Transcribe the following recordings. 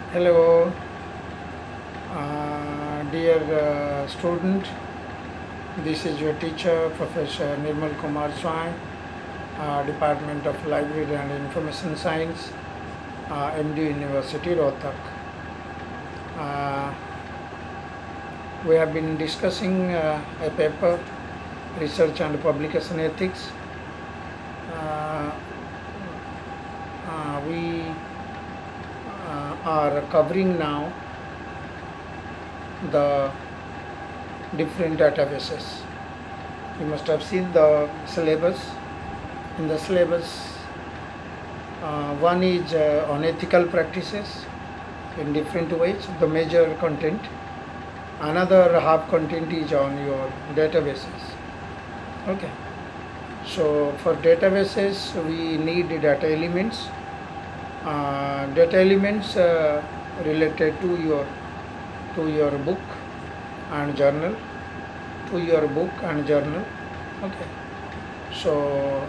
Hello, dear student. This is your teacher, Professor Nirmal Kumar Swami, Department of Library and Information Science, MD University, Rohtak. Uh, we have been discussing a paper, Research and Publication Ethics. Uh, we are covering now the different databases. You must have seen the syllabus. In the syllabus, one is on ethical practices in different ways, the major content. Another half content is on your databases. Okay. So for databases, we need data elements. Data elements related to your book and journal, Okay. So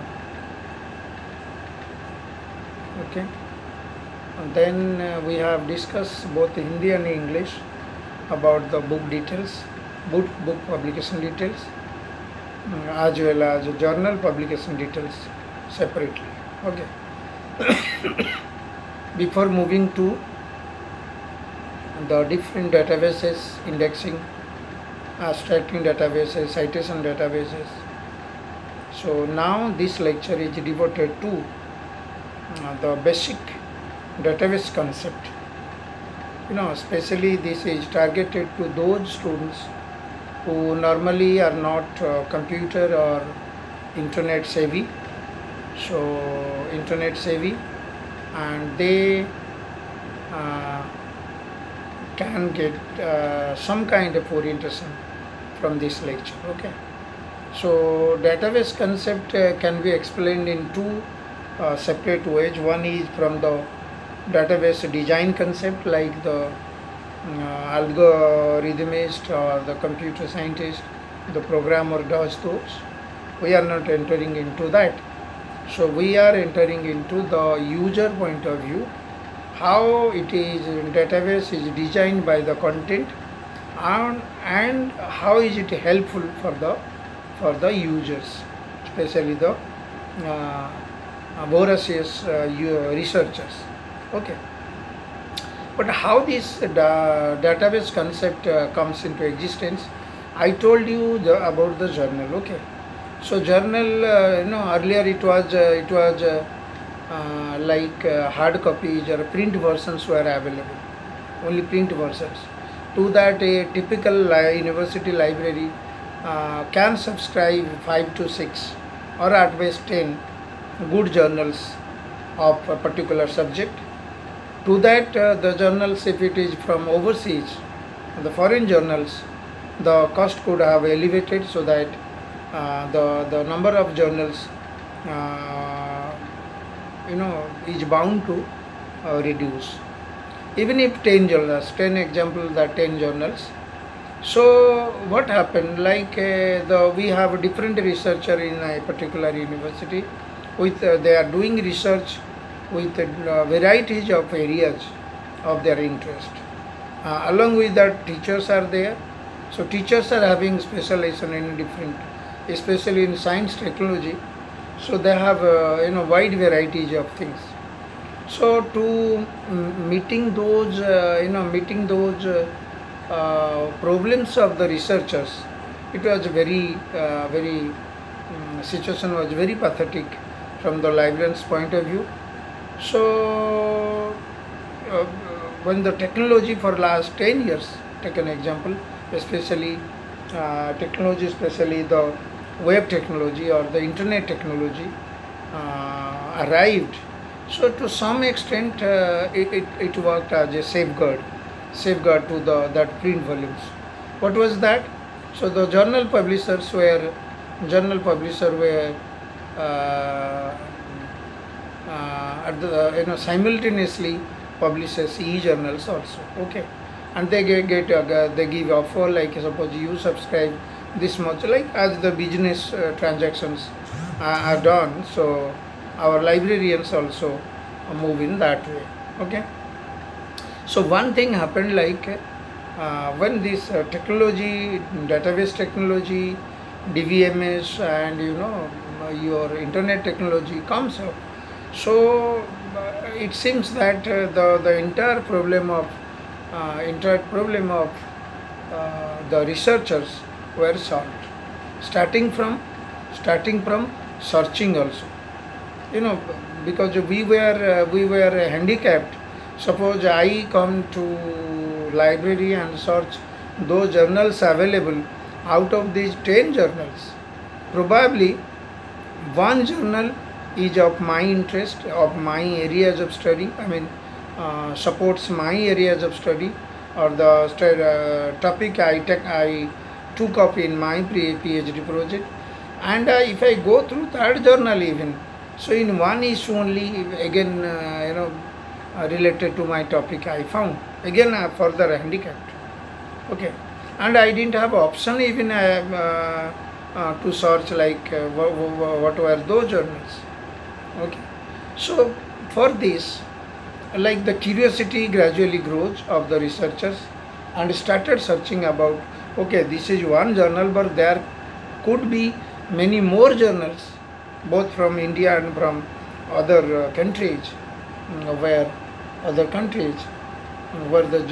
okay, and then we have discussed both Hindi and English about the book details, book publication details, as well as journal publication details separately. Okay. Before moving to the different databases, indexing, abstracting databases, citation databases. So now this lecture is devoted to the basic database concept. Especially this is targeted to those students who normally are not computer or internet savvy. So internet savvy, and they can get some kind of orientation from this lecture. Okay. So database concept can be explained in two separate ways. One is from the database design concept, like the algorithmist or the computer scientist, the programmer does those. We are not entering into that. So we are entering into the user point of view, how it is database is designed by the content, and how is it helpful for the users, especially the voracious researchers. Okay. But how this database concept comes into existence? I told you about the journal. Okay. So journal, earlier it was like hard copies or print versions were available, only print versions. To that, a typical university library can subscribe 5 to 6 or at best 10 good journals of a particular subject. To that, the journals, if it is from overseas, the foreign journals, the cost could have elevated, so that the number of journals is bound to reduce. Even if 10 journals, 10 examples are 10 journals. So what happened, like we have a different researcher in a particular university, with they are doing research with varieties of areas of their interest. Along with that, teachers are there. So teachers are having specialization in different, especially in science technology. So they have wide varieties of things. So to meeting those problems of the researchers, it was very situation was very pathetic from the librarian's point of view. So when the technology for last 10 years, take an example, especially technology, especially the web technology or the internet technology arrived. So to some extent it worked as a safeguard to that print volumes. What was that? So the journal publishers were simultaneously publishes e-journals also. Okay. And they they give offer, like suppose you subscribe this much, like as the business transactions are done. So our librarians also move in that way. Okay. So one thing happened, like when this technology, database technology, DVMS, and your internet technology comes up, so it seems that the entire problem of the researchers were solved, starting from starting from searching also. you know because we were handicapped. Suppose I come to library and search those journals available. Out of these 10 journals, probably one journal is of my interest, of my areas of study, supports my areas of study, or the topic I took up in my PhD project. And if I go through third journal even, so in one issue only, again related to my topic I found, again further handicapped. Okay. And I didn't have option even to search, like what were those journals. Okay. So for this, like, the curiosity gradually grows of the researchers, and started searching about, okay, this is one journal, but there could be many more journals, both from India and from other countries, where other countries where the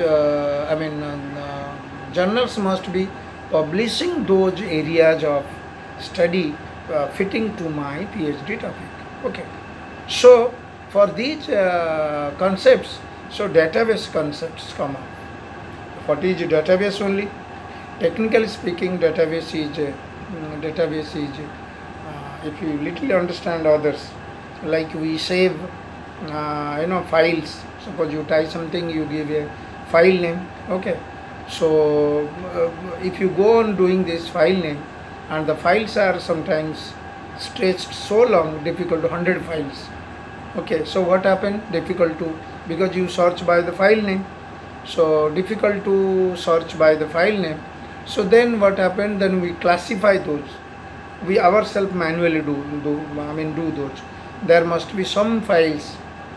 journals must be publishing those areas of study fitting to my PhD topic. Okay. So for these concepts, so database concepts come up. What is database only? Technically speaking, database is if you little understand others, like we save files. Suppose you type something, you give a file name. Okay. So if you go on doing this file name, and the files are sometimes stretched so long, difficult to 100 files. Okay. So what happened? Difficult to, because you search by the file name, so difficult to search by the file name. So then what happened? Then we classify those. We ourselves manually do those. There must be some files,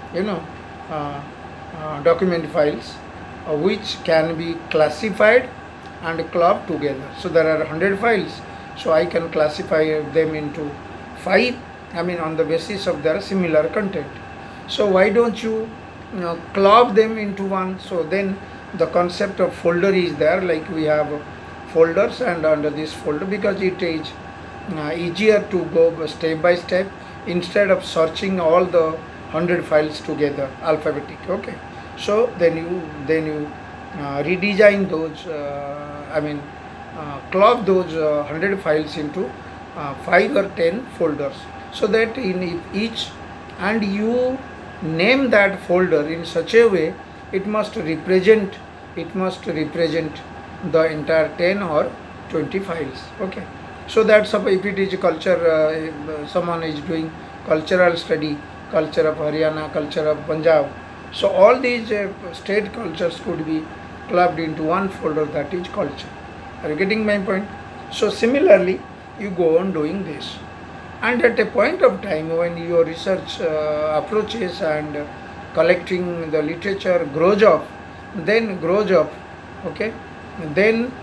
document files, which can be classified and clubbed together. So there are 100 files. So I can classify them into 5, on the basis of their similar content. So why don't you club them into one? So then the concept of folder is there, like we have folders, and under this folder, because it is easier to go step by step instead of searching all the 100 files together alphabetic. Okay. So then you redesign those, club those 100 files into 5 or 10 folders, so that in each, and you name that folder in such a way it must represent the entire 10 or 20 files. Okay. So that's if it is culture, someone is doing cultural study, culture of Haryana, culture of Punjab. So all these state cultures could be clubbed into one folder, that is culture. Are you getting my point? So similarly, you go on doing this. And at a point of time when your research approaches and collecting the literature grows up, okay, then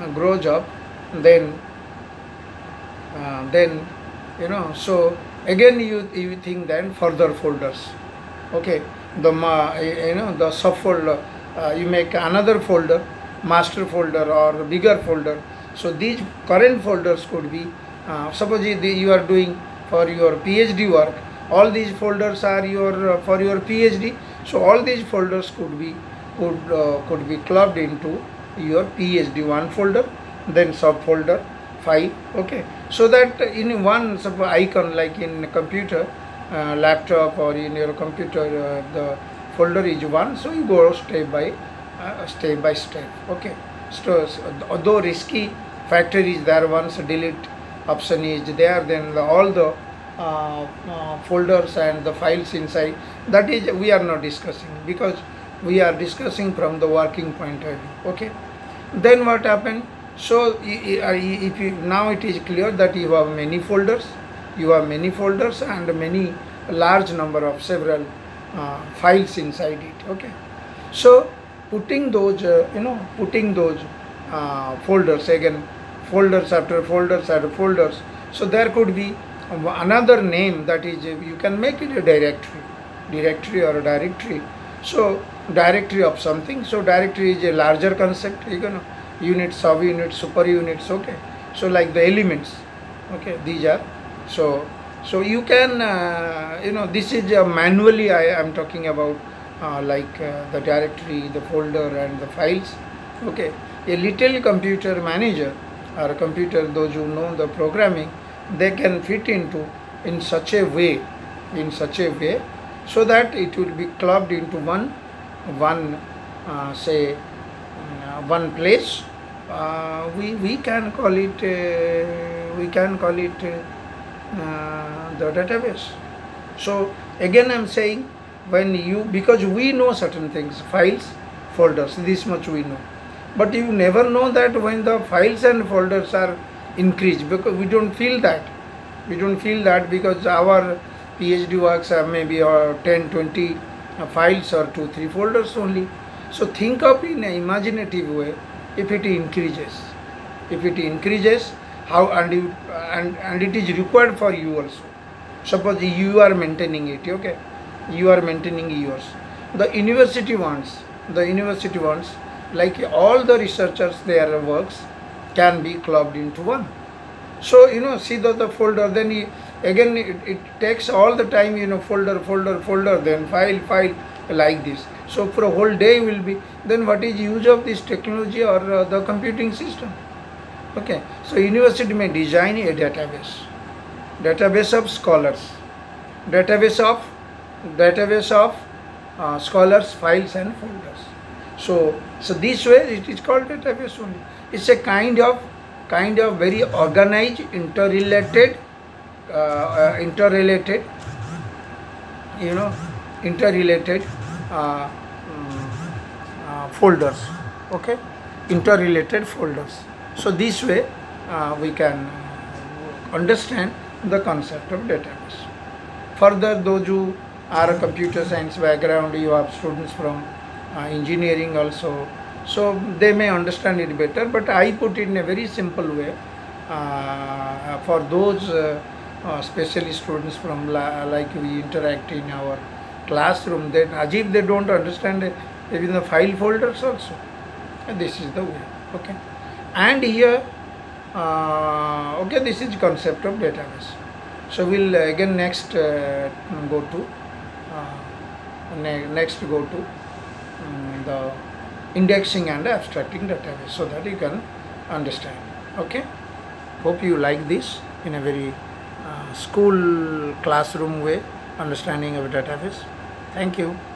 so again you think then further folders. Okay. The subfolder, you make another folder, master folder or bigger folder. So these current folders could be, suppose you are doing for your PhD work, all these folders are for your PhD. So all these folders could be clubbed into your PhD one folder, then subfolder 5. Okay. So that in one icon, like in computer, laptop or in your computer, the folder is one. So you go step by step. Okay. So although risky factor is there, once delete option is there, then all the folders and the files inside, that is we are not discussing, because we are discussing from the working point of view. Okay. Then what happened? So if you, now it is clear that you have many folders, and many large number of several files inside it. Okay. So putting those putting those folders again, folders after folders after folders. So there could be another name, that is you can make it a directory or a directory. So directory of something. So directory is a larger concept, units, sub units, super units. Okay, so like the elements, okay, these are. So you can this is manually I am talking about, the directory, the folder and the files. Okay, a little computer manager or a computer, those who know the programming, they can fit into in such a way, so that it will be clubbed into one say one place. We can call it the database. So again I am saying, when you, because we know certain things, files, folders, this much we know, but you never know that when the files and folders are increased, because we don't feel that, because our PhD works are maybe 10 20 files or 2 3 folders only. So think of in an imaginative way, if it increases, how, and it is required for you also. Suppose you are maintaining it, okay, you are maintaining yours. The university wants, like all the researchers, their works can be clubbed into one. So see the folder, then again it takes all the time, folder, then file, like this. So for a whole day will be, then what is use of this technology or the computing system? Okay, so university may design a database of scholars, database of scholars, files and folders. So this way it is called database only. It's a kind of very organized, interrelated folders. Okay, interrelated folders. So this way we can understand the concept of database. Further, those who are a computer science background, you have students from engineering also, so they may understand it better, but I put it in a very simple way for those specially students from like we interact in our classroom, then as if they don't understand even the file folders also. And this is the way. Okay, and here okay, this is concept of database. So we'll again next go to the indexing and abstracting database, so that you can understand. Okay, hope you like this in a very school classroom way, understanding of database. Thank you.